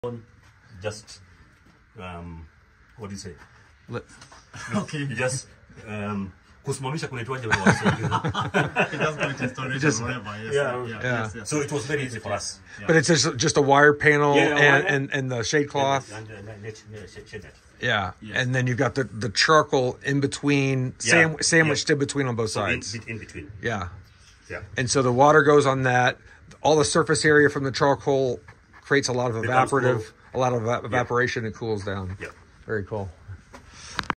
Just what do you say? Okay. You just kusimamisha kunaitwaje so it was very easy for us. But it's just a wire panel and the shade cloth. Yeah. And then you've got the charcoal in between, sandwiched in between on both sides. In between. Yeah. Yeah. And so the water goes on that. All the surface area from the charcoal creates a lot of evaporation. It cools down. Yeah. Very cool.